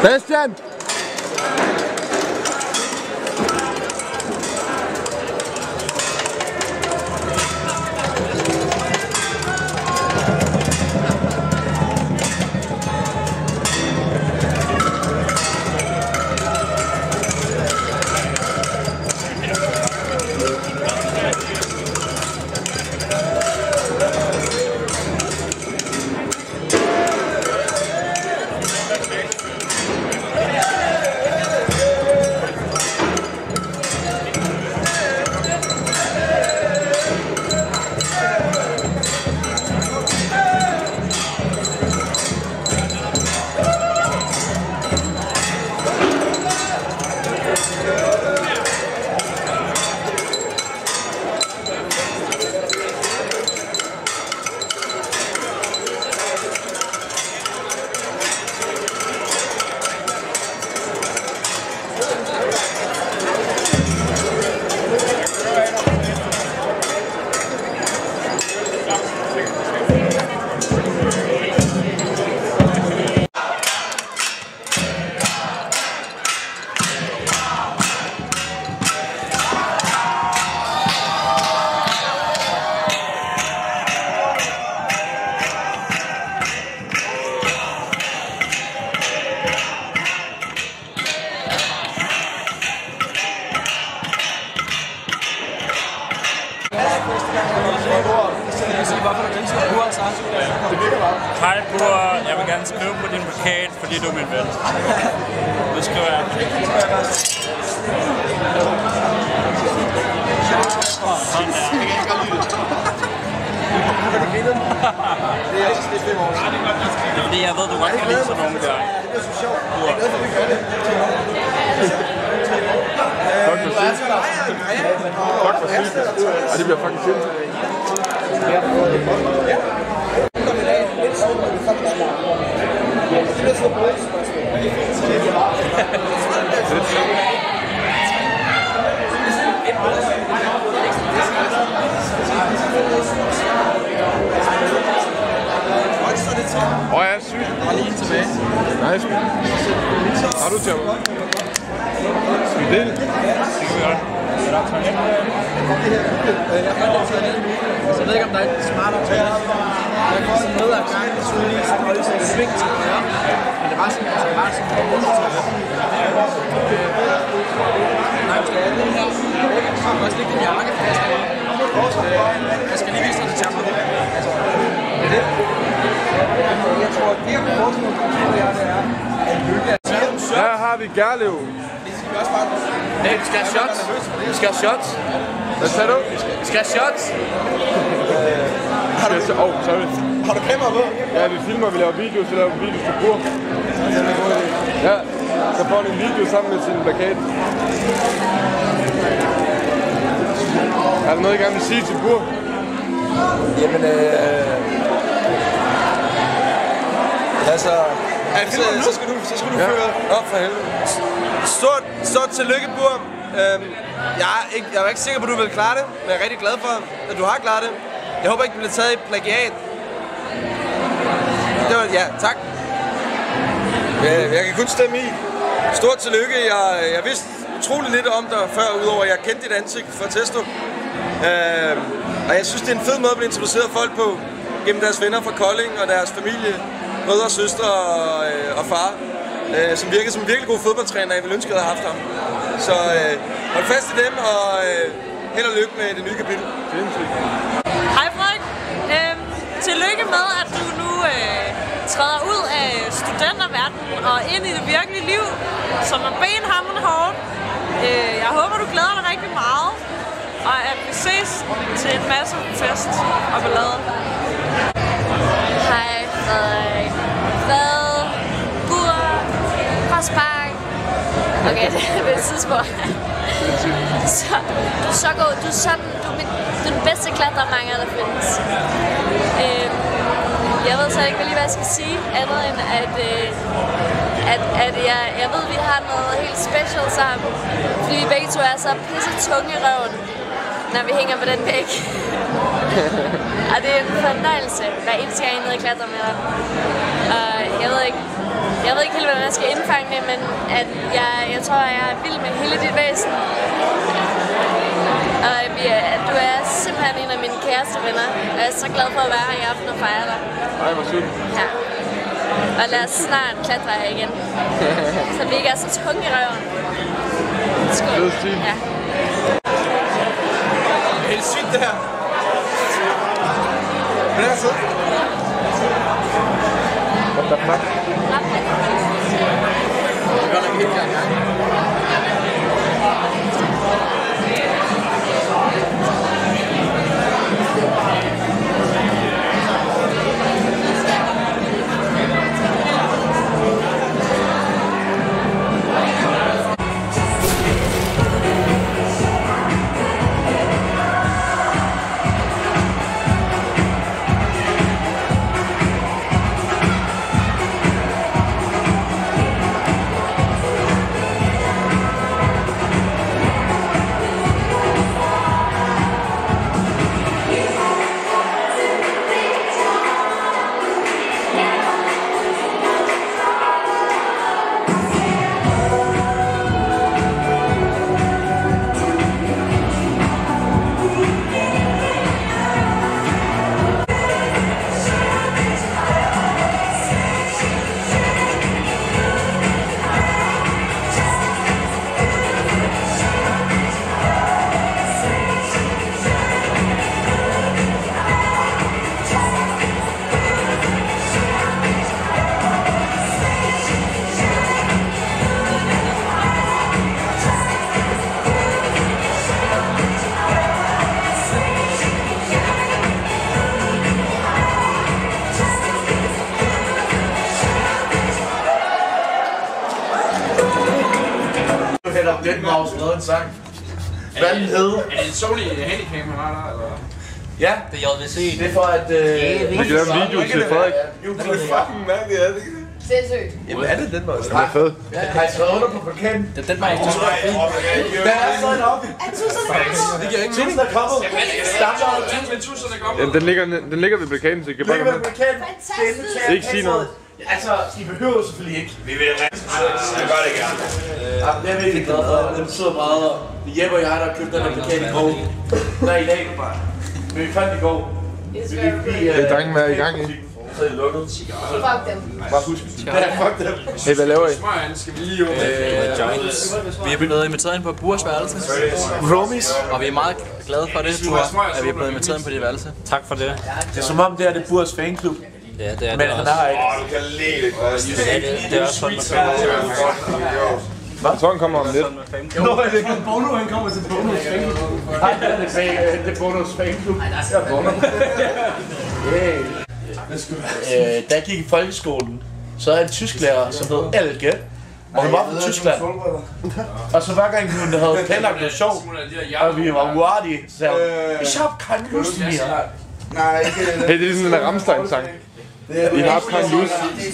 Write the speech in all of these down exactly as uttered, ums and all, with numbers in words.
Bastian! Hej Bur, jeg vil gerne skrive på din plakat, fordi du er min ven. Det skriver jeg. Sådan der. Det er også det fem år. Det er fordi jeg ved, du godt kan lide sådan nogle der. Fuck for sygt. Fuck for sygt. Og det bliver fucking sygt. Åh, jeg er syg. Jeg har lige en tilbage. Nice. Har du til at... Skal vi dele? Det kan vi godt. Så jeg ved ikke, om der er et smart optag. Jeg kan også noget af gangen, så lige holde sig i sving til det her. Men det var sådan, altså bare sådan en måde til det. Nej, jeg skal have den her. Jeg kan også lægge den jakke fast. Jeg skal lige vise dig til champer. Det er det. Jeg tror, at det her forskning, det er, det er, at lykke er sådan. Her har vi Gerlev. Nej, vi skal have shots. Vi skal have shots. Hvad sagde du? Vi skal have shots. Har du... Åh, oh, sorry. Har du kamera på? Ja, vi filmer, vi laver video, så laver vi video til Bur. Ja, så får han en video sammen med sin plakat. Er der noget, I gerne vil sige til Bur? Jamen, øh... altså... Ja, så, så skal du, så skal du ja. føre op for helvede. Stort, stort tillykke, Bur. Øhm, jeg, er ikke, jeg er ikke sikker på, at du vil klare det, men jeg er rigtig glad for, at du har klaret det. Jeg håber ikke, du bliver taget i plagiat. Det var, ja, tak. Ja, jeg kan kun stemme i. Stort tillykke. Jeg, jeg vidste utrolig lidt om dig før, udover at jeg kendte dit ansigt fra Testo. Øhm, og jeg synes, det er en fed måde at blive introduceret folk på, gennem deres venner fra Kolding og deres familie, brødre, søstre og, øh, og far, øh, som virker som en virkelig god fodboldtræner, jeg ville ønske, at jeg havde haft ham. Så øh, hold fast i dem, og øh, held og lykke med det nye kapitel. Hej Frederik. Øhm, tillykke med, at du nu øh, træder ud af studenterverdenen og ind i det virkelige liv, som er benhamrende hårdt. Øh, jeg håber, du glæder dig rigtig meget, og at vi ses til en masse fest og ballade. Hej Frederik. Fred, Bur, Crosspark. Okay, det er et tidsspor. Så, du er så god. Du er, sådan, du er, du er den bedste klatremanger, der findes. Øhm, jeg ved så ikke lige, hvad jeg skal sige, andet end at, øh, at, at jeg, jeg ved, at vi har noget helt special sammen. Fordi vi begge to er så pisse tunge i røven, når vi hænger på den væg. Og det er en fornøjelse, hver eneste gang jeg er nede og klatrer med dig. Og jeg ved ikke, jeg ved ikke helt, hvordan jeg skal indfange det, men at jeg, jeg tror, at jeg er vild med hele dit væsen. Og at du er simpelthen en af mine kæreste venner. Og jeg er så glad for at være her i aften og fejre dig. Ej, hvor sygt. Ja. Og lad os snart klatre her igen. Så vi ikke er så tunge i røven. Skål. Det er stil. Ja. Det er helt sygt, det her. Men det er sødt. What the fuck? Det gør nok helt klart. Den har skrevet en sang. Hvad den hed? Er det en Sony Handycam, han har der, eller? Ja, Det er J V C. det er for at... Øh, Vi kan lave en video til Frederik. Det er fucking mærkeligt, er det ikke? Sindssygt. Jamen er det den måde? Den er fed. har I skrevet under på plakaten? Den, den var ikke så Der er sådan op. Det giver ikke Tusind er kommet. Standard. Men tusind er kommet. Ja, den, ligger, den ligger ved plakaten, så I kan bare Ligger komme på med. plakaten. Fantastisk. Ikke sige noget. Altså, I behøver selvfølgelig ikke. Vi vil rigtig. Jeg gør det gerne. Ja, det er virkelig glad for. Den betyder meget. Jeppe og jeg, der har købt den her plakat i går. Nej, i dag. Men vi fandt i går. It's Vi very gik pretty. i... Det er drengen med i gang i. Så er det lukket. Fuck dem. Bare husk. Ja, fuck dem. Hey, hvad laver I? Smøgerne skal vi lige åbne. Øh, Giants. Vi er blevet inviteret ind på Burs værelse, Romies. og vi er meget glade for det, tror jeg, at vi er blevet inviteret ind på det værelse. Tak for det. Det er som om, det er det Burs fanklub. Ja, det er Men det han også. har ikke. Åh, du kan lide det. Ja, det, det er også sådan med Jeg tror, han kommer om lidt. Nå, det er Bono, han kommer til Bonos fanklub. Nej, det er det fan- det er Bonos fanklub. Jeg er Bono. Hey. Øh, da jeg gik i folkeskolen, så havde jeg en tysklærer, som hed Elke. Og hun var fra Tyskland. Og så hver gang hun havde planlagt noget sjovt, og vi var uartige, så sagde hun, ich hab keine Lust mehr. Nej, ikke det. Hey, det er ligesom den der Rammstein-sang. I har keine Lust.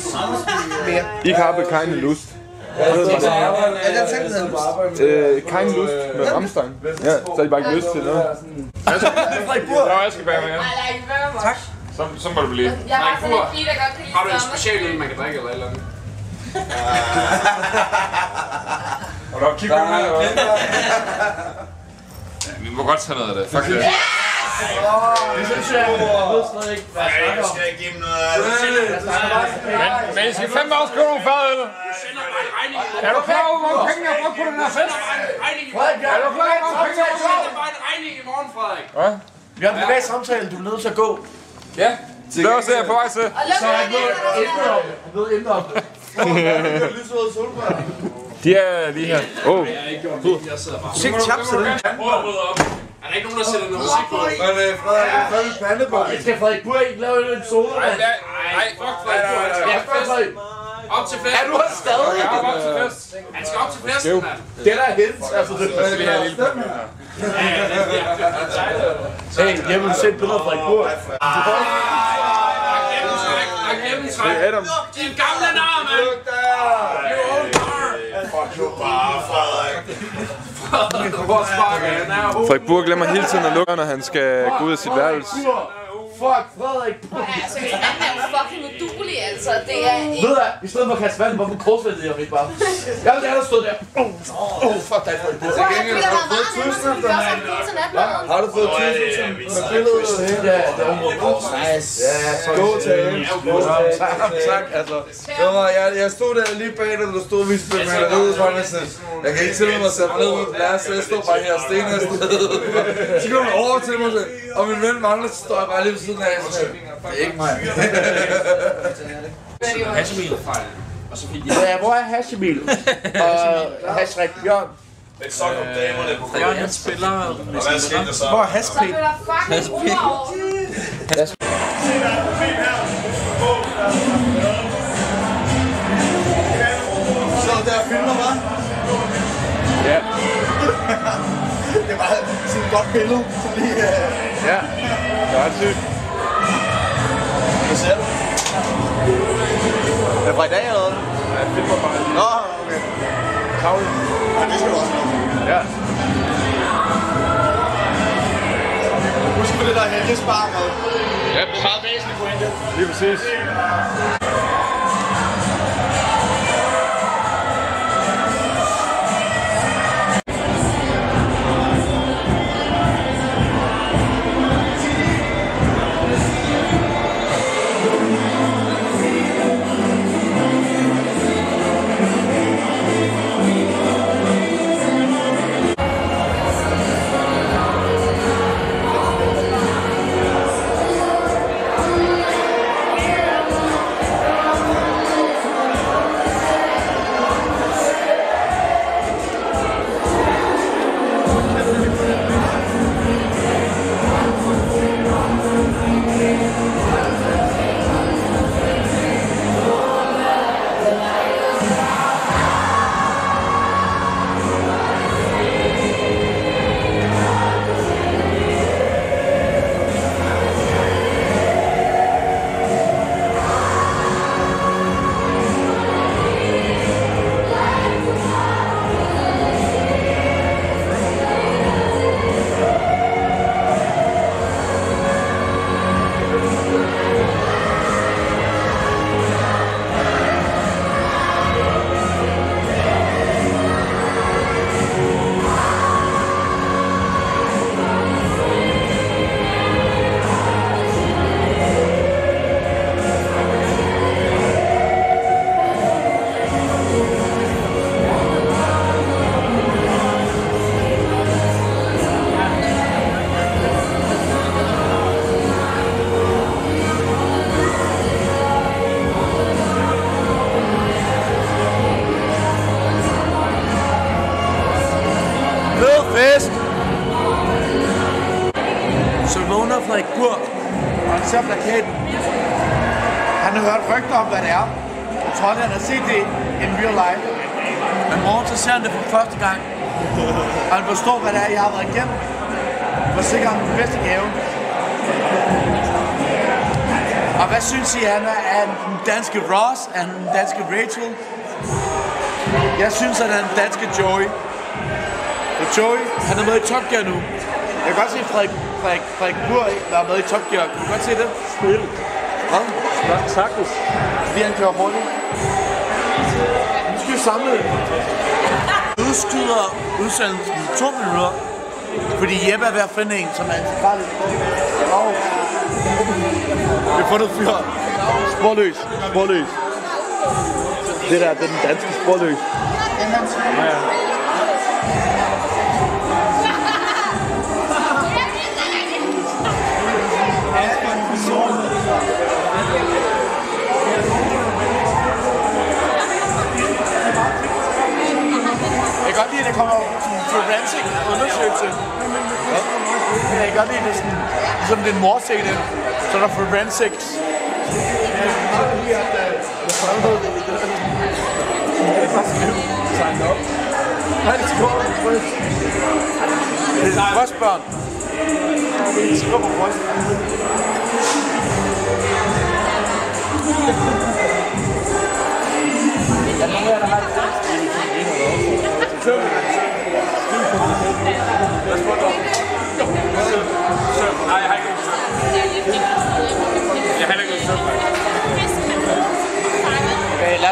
I har keine Lust. Ja, den tænkte han. Øh, keine Lust med Rammstein. Ja, så har I bare ikke lyst til noget. Nå, jeg skal bære med jer. I like very much. Tak. Så, så må du blive. Jeg har sådan en pige, der godt kan lide Har du en sommer. special øl, man kan drikke eller et eller andet? Og der kigger du her. Vi må godt tage noget af det. Fuck det. Det synes jeg, jeg ved stadig ikke, hvad jeg snakker om. skal ikke give dem noget af det. Men, men I skal fandme også købe nogle fadøl. Er du klar over, hvor mange penge jeg har brugt på den her fest? Er du klar over, hvor mange penge jeg har brugt? bare en regning i morgen, Frederik. Hvad? Vi har en privat samtale, du er nødt til at gå. Ja. Det er også det, jeg er på vej til. Og luk Så jeg ved øjnene. intet om det. Jeg ved intet om det. De er lige her. Åh. Oh. Sigt chaps til den. Prøv at rydde op. Er der ikke nogen, der sætter noget musik på? Men øh, Frederik, jeg fandt pande på. Jeg skal Frederik Burg ikke lave en episode, mand. Nej, fuck Frederik. Han skal Ja, op til festen. Frederik. Op til festen. Er du her stadig? Ja, op til fest. Han skal op til festen, mand. Det der er hens, altså det er Vi har en lille Hey, jeg vil se et billede af Frederik Burg. Hey, Adam. Din gamle nar, mand. You old nar. Fuck you bare, Frederik. Hvor sparker han er. Frederik Burg glemmer hele tiden at lukke, når han skal gå ud af sit værelse. fuck, Frederik. Altså, han er jo fucking uduelig, altså. Det er ikke... Ved jeg, i stedet for at kaste vand, hvorfor korsvættede jeg mig ikke bare? Jeg ville gerne stå der. Åh, oh, fuck dig, Frederik. Til gengæld har du fået tusind. Har du fået tusind med billedet? Ja, det er området. Nice. Ja, gå til ham. Tak, tak. Altså, det var, jeg, jeg stod der lige bag dig, du stod og viste med maleriet fra mig sådan. Jeg kan ikke tillade mig at sætte mig ned ud på plads, så jeg stod bare her og stener afsted. Så kom jeg over til mig, og min ven mangler, så står jeg bare lige ved siden af. Det er ikke mig. Hashemil. Ja, hvor er Hashemil? Og Hashrik Bjørn. Men så kom damerne på Bjørn, han spiller med hvad skete der så? Hvor er Haspil? Så bliver der fucking ord over. Så der filmer, hva'? Ja. Det var sådan et godt billede. Så lige, Ja. Det er ret sygt. hvad ser du? Er det fra i dag eller noget? Ja, jeg filmer bare lige. Nå, okay. Tavle. Ja, det skal du også have. Ja. Husk på det der helgespar med. Ja, meget væsentligt pointe. Lige præcis. Så vågner Frederik Burg, og han ser plakaten. Han har hørt rygter om, hvad det er. Jeg tror, han har set det in real life. Men morgen så ser han det for første gang. Og han forstår, hvad det er, jeg har været igennem. For sikkert den bedste gave. Og hvad synes I, han er? Er han den danske Ross? Er han den danske Rachel? Jeg synes, han er den danske Joey. Og Joey, han er med i Top Gear nu. Jeg kan godt se Frederik, Frederik, Frederik Burg være med i Top Gear. Kan du godt se det? Spil. Hvad? Sagtens. Fordi han kører hurtigt. Nu skal vi samle det. Udskyder udsendelsen to minutter. Fordi Jeppe er ved at finde en, som er integralt. Oh. Vi har fundet fyr. Sporløs. Sporløs. Det der, det er den danske Sporløs. Ja, ja. Jeg kan godt lide, at der kommer sådan en forensic undersøgelse. Jeg kan godt lide, at det er sådan, ligesom det er en morscene, så er der forensics. Sign up. Nej, det skal gå over det er brystbørn. Det skal gå på bryst. Jeg er nogle af jer, der har det. Nej, jeg har ikke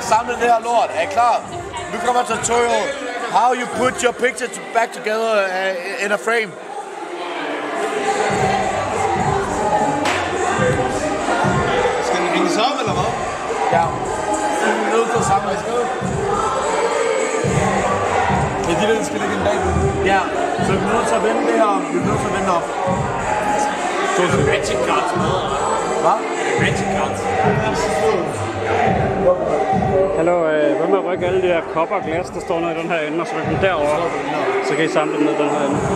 samle det her lort. Er I klar? Nu kommer tutorial. How you put your picture back together uh, in a frame. Skal den hænges op, eller hvad? Ja. Du er nødt til at samle det. Det er de, der skal ligge en bagved. Ja, så vi er nødt til at vende det her om. Vi er nødt til at vende op. Magic cards med, eller? Hvad? Magic cards. Hallo, øh, hvad med at rykke alle de her kopper og glas, der står nede i den her ende, og så rykke dem derover, så kan I samle dem ned i den her ende.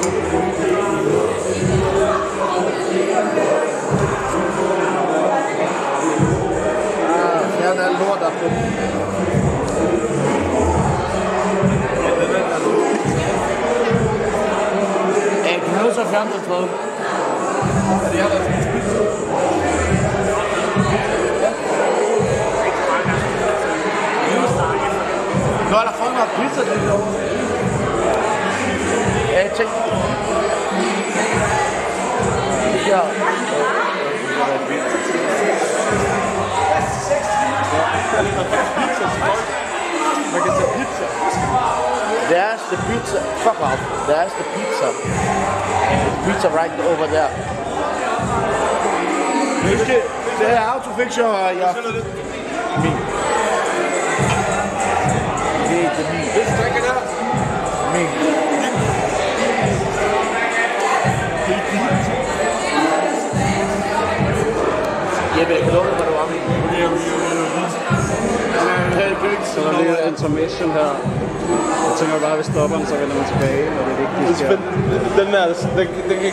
Ja, fjerne alt lort, der er på. Ja, du er nødt til at fjerne den tredje. Det er der sådan en Nå, er der folk, der har pizza lidt derovre? Ja, jeg tænkte... Ja. Man kan tage pizza. There's the pizza. Fuck off. There's the pizza. The pizza right over there. Det er how to fix your... your me. Det er me. Hvis du drikker der. Me. Jeppe, jeg kan lukke, hvad du var med. Så der ligger intermission her. Jeg tænker bare, at vi stopper den, så vender man tilbage, og det er vigtigt, sker. Den der, den, den kan...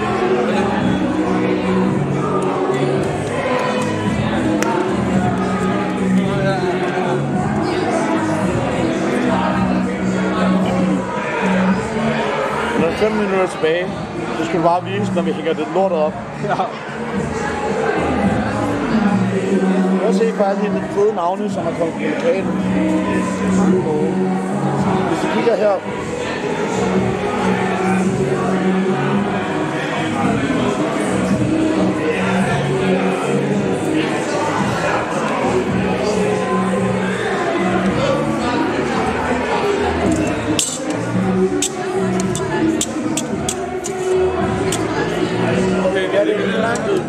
Der er fem minutter tilbage. Det skal du bare vise, når vi hænger det lortet op. Ja. Jeg kan se på alle de fede navne, som er kommet på lokalen. Hvis du kigger her. Okay, ja, det er lidt langt ud.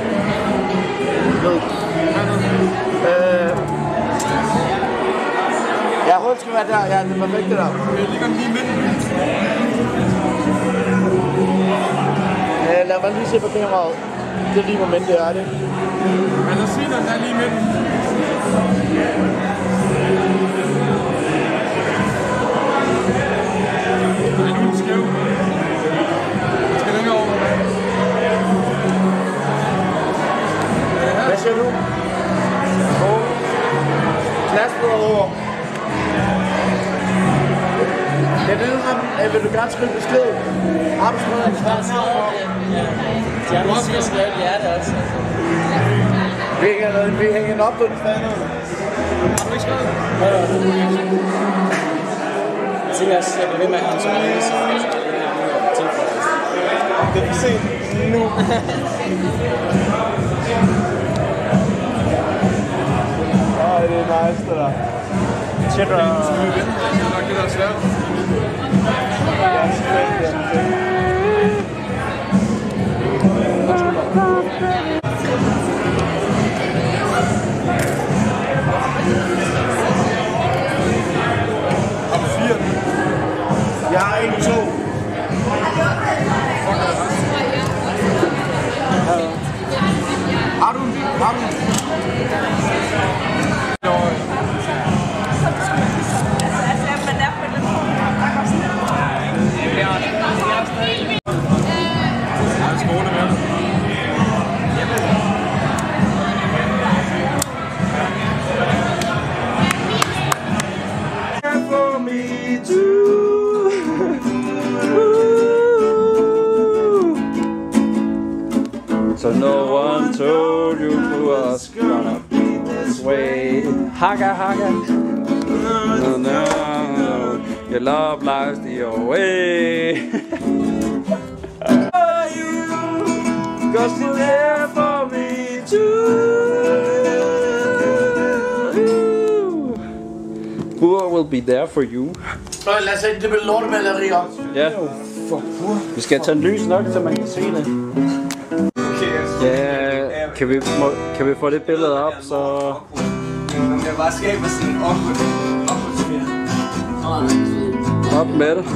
Øh, ja, hul skal være der. Ja, det er perfekt det der. Det ligger lige i midten. Øh, lad mig lige se på kameraet. Det er lige moment, det er det. Men lad os sige, at den er lige i midten. Er du en skæv? Den skal længere over. Hvad siger du? Oh. Knastet over. Ja, det er sådan, vil du gerne skrive besked? Armsmøden. De andre siger, at jeg skal hjerte også. Vi hænger, vi hænger den op på den stadig. Har du ikke skrevet? Ja, ja. Jeg tænker også, at jeg bliver ved med at have en sådan en, så jeg tilføjer. Det er for sent nu. Ej, det er nice, det der. Tjekker... Skal vi vente? Det er nok det, der er svært. Ja, selvfølgelig, ja. Har du fire? Jeg har en, to. Har du en? Har du en? So no one told you it was gonna be this way. Haga, haga. No, no, no. Your love lies the way. Cause you're there for me too. will be there for you. Så lad os sætte det med lortemaleri op. Ja. Vi skal tage en lys nok, så man kan se det. Ja, kan vi, må, kan vi få det billede op, så... Om jeg bare skaber sådan en awkward Op med det.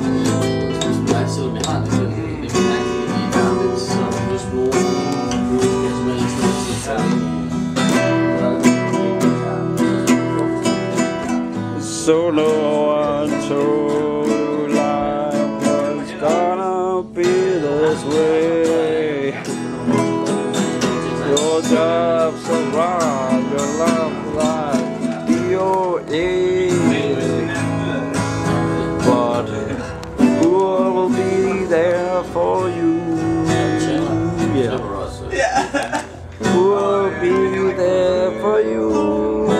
So no one told life was gonna be this way. Your job's around, your love life, D O A. But who will be there for you? Yeah. Who will be there for you?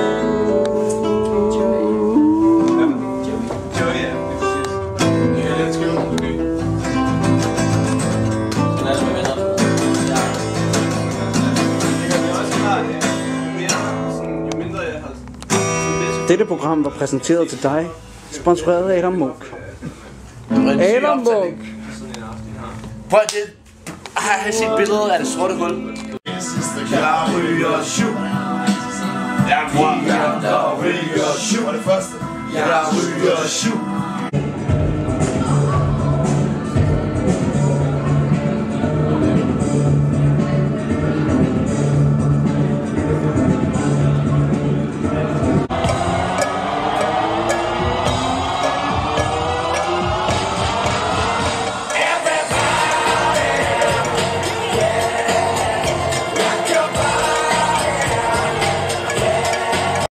Dette program var præsenteret til dig, sponsoreret af Adam Munk. Adam Munk! Prøv at det. Har jeg set billedet af det sorte hul? Jeg ryger syv. Jeg ryger syv. Jeg ryger syv.